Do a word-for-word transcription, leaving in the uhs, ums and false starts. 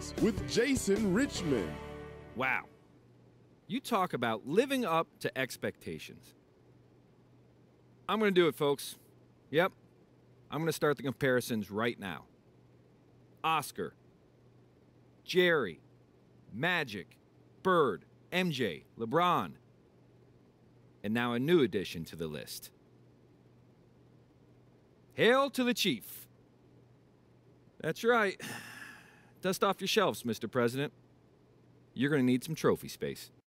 Sports with Jason Richmond. Wow. You talk about living up to expectations. I'm going to do it, folks. Yep. I'm going to start the comparisons right now. Oscar, Jerry, Magic, Bird, M J, LeBron, and now a new addition to the list. Hail to the Chief. That's right. Dust off your shelves, Mister President. You're going to need some trophy space.